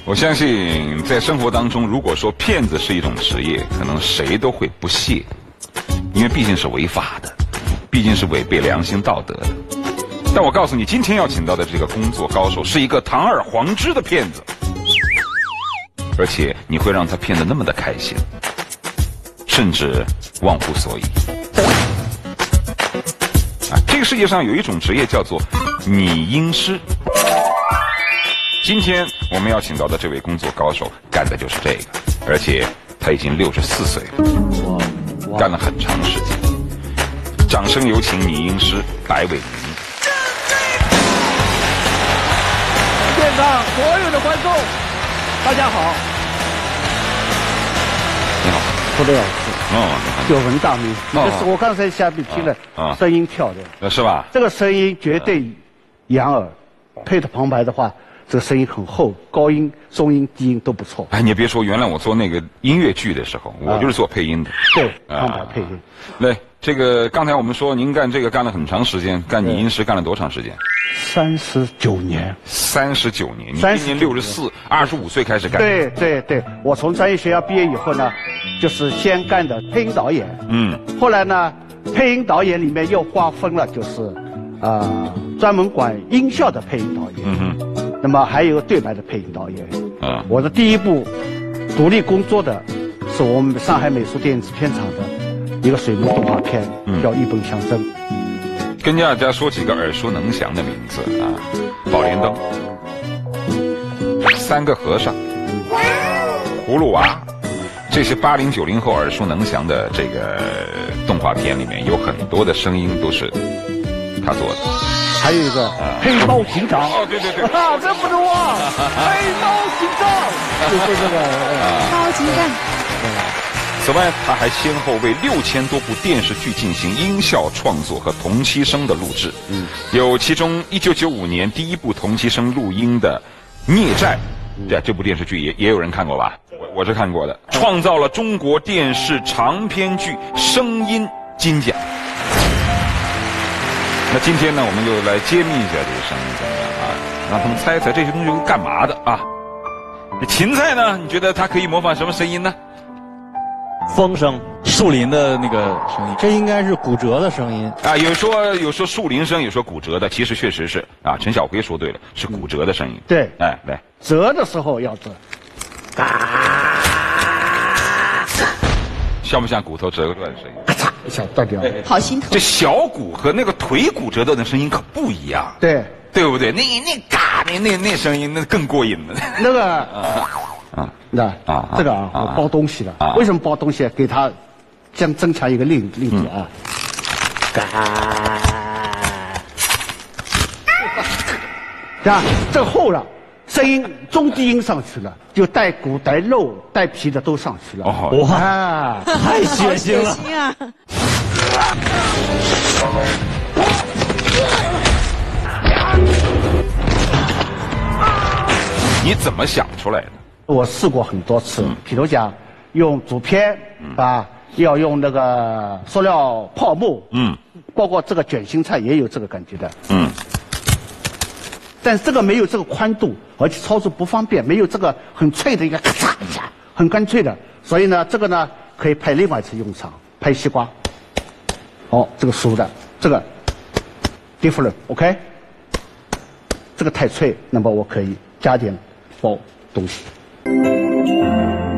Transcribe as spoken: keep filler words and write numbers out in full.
我相信在生活当中，如果说骗子是一种职业，可能谁都会不屑，因为毕竟是违法的，毕竟是违背良心道德的。但我告诉你，今天要请到的这个工作高手是一个堂而皇之的骗子，而且你会让他骗得那么的开心，甚至忘乎所以。啊，这个世界上有一种职业叫做拟音师。今天我们要请到的这位工作高手干的就是这个，而且他已经六十四岁了，干了很长时间。掌声有请拟音师白伟明。 现场所有的观众，大家好。 你好， 不得了事。哦，久闻大名。这是我刚才下面听了，啊，声音跳的， 呃，是吧？ 这个声音绝对养耳，配的旁白的话。这个声音很厚，高音、中音、低音都不错。 哎，你别说，原来我做那个音乐剧的时候，我就是做配音的。 对，旁白配音。 对，这个刚才我们说您干这个干了很长时间，干拟音师干了多长时间？ 三十九年。 三十九年，你今年六十四，二十五岁开始干。 对对对，我从专业学校毕业以后呢，就是先干的配音导演。嗯。后来呢，配音导演里面又划分了，就是啊、呃，专门管音效的配音导演。嗯哼。那么还有对白的配音导演。啊，我的第一部独立工作的是我们上海美术电影制片厂的一个水墨动画片，嗯、叫《一本相争》。 跟大家说几个耳熟能详的名字啊，《宝莲灯》、《三个和尚》、《葫芦娃》，这些八零九零后耳熟能详的这个动画片里面，有很多的声音都是他做的。 还有一个黑猫警长哦，对对对， 啊，这不能忘，黑猫警长，就是这个超级战。 此外，他还先后为六千多部电视剧进行音效创作和同期声的录制。嗯，有其中一九九五年第一部同期声录音的《孽债》，对、嗯、这部电视剧也也有人看过吧？我我是看过的，创造了中国电视长篇剧声音金奖。那今天呢，我们就来揭秘一下这个声音怎么样啊？让他们猜猜这些东西是干嘛的啊？这芹菜呢？你觉得它可以模仿什么声音呢？ 风声，树林的那个声音，这应该是骨折的声音啊。有说有说树林声，有说骨折的，其实确实是啊。陈小辉说对了，是骨折的声音。 对， 哎，来， 折的时候要折， 像不像骨头折个断的声音？ 咔嚓一下断掉， 好心疼。 这小骨和那个腿骨折断的声音可不一样。 对， 对不对？那那嘎，那那那声音那更过瘾了。 那个啊啊，那啊这个啊，我包东西了。啊、为什么包东西？给它将增强一个力力度啊。嘎、嗯，啊，这厚了。声音中低音上去了，就带骨带肉带皮的都上去了。 哦， 哇，啊、太血腥了！ 血腥啊！ 你怎么想出来的？ 我试过很多次，嗯、比如讲用竹片、嗯、啊，要用那个塑料泡沫，嗯，包括这个卷心菜也有这个感觉的，嗯。但这个没有这个宽度，而且操作不方便，没有这个很脆的一个咔嚓一下，很干脆的。所以呢，这个呢可以派另外一次用场，拍西瓜。哦，这个熟的，这个 different，OK？、Okay? 这个太脆，那么我可以加点包东西。